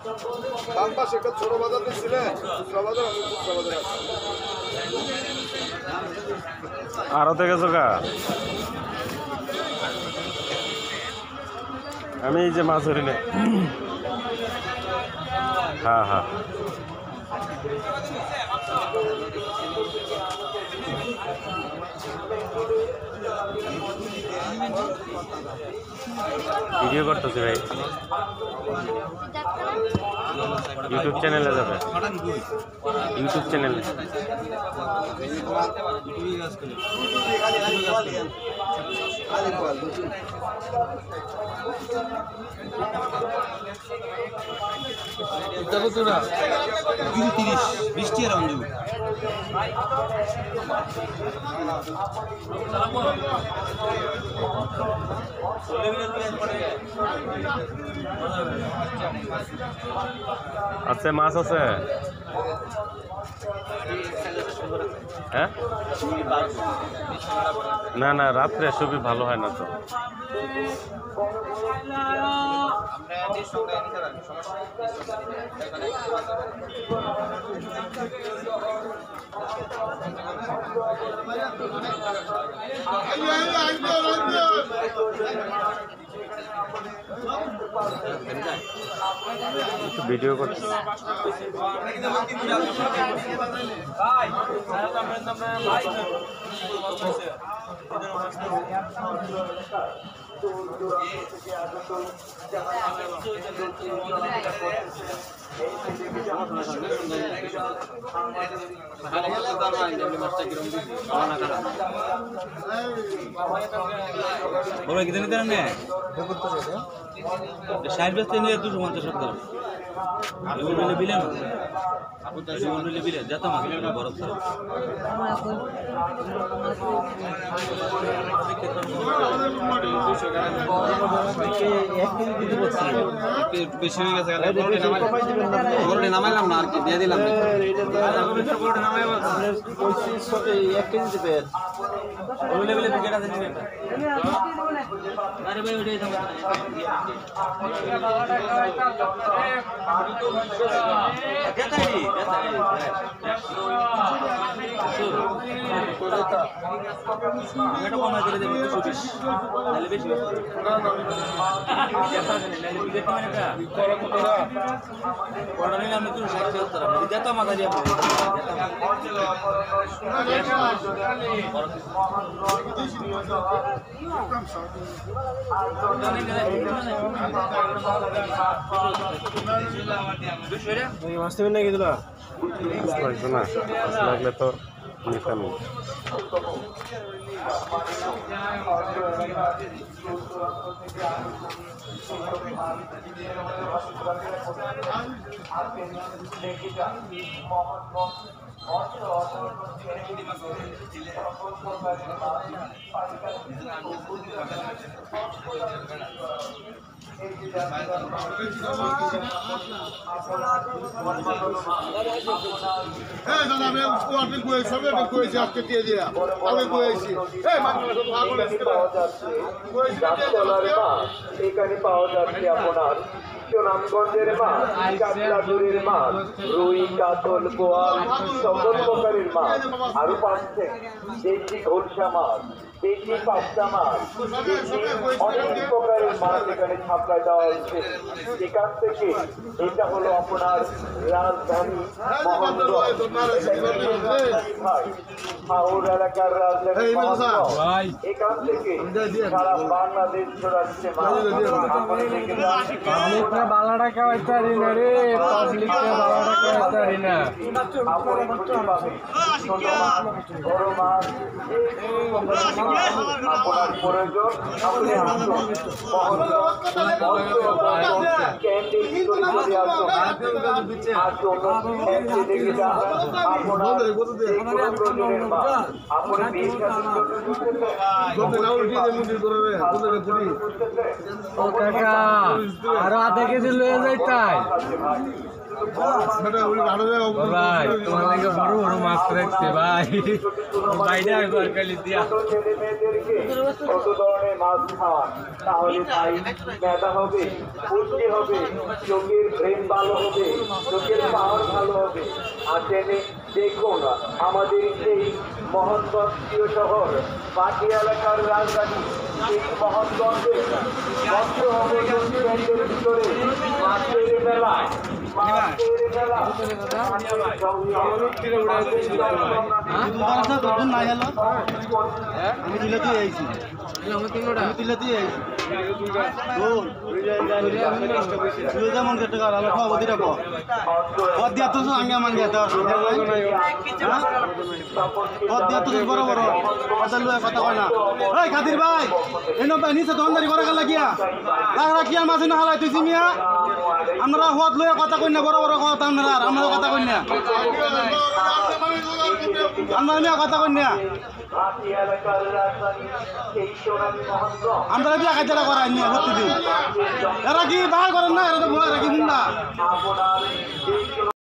ডান পাশে একটা ছোট বাজার দিচ্ছিলে বাজার আমি খুচরা বাজারে আছি। আরো থেকে চোখা আমি এই যে মাছ ধরি না। হ্যাঁ হ্যাঁ ভিডিও করতেছি ভাই, ইউটিউব চ্যানেলে যাবে, ইউটিউব চ্যানেলে। বৃষ্টি আর অঞ্জু আছে মাছ আছে। হ্যাঁ না না রাত্রে ছবি ভালো হয় না তো। ভিডিও করছি। বড় কি জানি না ষাট ব্যস্ত নিয়ে 250 বিলেন বিলে যেত মাছ বরফ বেশি হয়ে গেছে নামাইলাম না আর কি দিয়ে দিলাম আরে ভাই ওইটাই কমাই করে দেবেন 120 তাহলে বেশি যেত মাথা দিয়ে লাগলে তো নিতাম। এখানে পাওয়া যাচ্ছে আপনার সুনামগঞ্জের মাছ, কাঁচরাজুরের মাছ, রুই, কাতল, বোয়াল, সকল প্রকারের মাছ। আরো পাচ্ছেন দেশি ঘোলসা মাছ, দেশি পাবদা মাছ, দেশি অনেক প্রকারের মাছ এখানে ছাপড়ায় দেওয়া হয়েছে। এখান থেকে এটা হলো আপনার রাজধানী হাওর এলাকার রাজধানী। এখান থেকে সারা বাংলাদেশ ছড়াচ্ছে মাছ। বালাটা খাওয়াই পারি না রে, পাবলিককে বালাটা খাওয়াই পারি না। বড় মাছ আপনার প্রয়োজন আপনি আসুন। আরো আধা কেজি লয়ে যাইতাই। ভাই তোমার লাগে বড় বড় মাছ রাখছে ভাই বাইরে একবার খালি দিয়া ছোট ছেলে মেয়েদেরকে কত ধরনের মাছ খাওয়ান তাহলে ভাই মেধা হবে, বুদ্ধি হবে, চোখের ব্রেন ভালো হবে, চোখের পাওয়ার ভালো হবে। আসেন দেখুন আমাদের সেই মোহনগঞ্জীয় শহর বাকি এলাকার রাজধানী এই মোহনগঞ্জের বন্ধ হবে প্যান্ডের ভিতরে মাছের মেলা, মাছের মেলা। আমি দিলেতেই আইছি আমি দিলেতেই আইছি তুই যেমন কেটে কার আমি খাওয়াবো দিটা কর দিয়া তো আঙ্গা মাঙ্গা তো দিয়া তো বড় বড় কথা লুয়ে কথা কয় না এই খাতির ভাই এনো ভাই নিচে দোকানদারি করা গেল লাগিয়া লাগরা কি মাছ না হালাই তুই মিয়া আমরা হদ লয়ে কথা কই না বড় বড় কথা আমরা কথা কই না আমরা কথা কই না বাকি এলাকার রাজধানী সেই সোনালী মোহনগঞ্জ আমরা বিয়া খাইতে করাই নিয়ে প্রতিদিন এরা কি বাহার করেন না এরা তো এরা কি মুন্ডা আপনার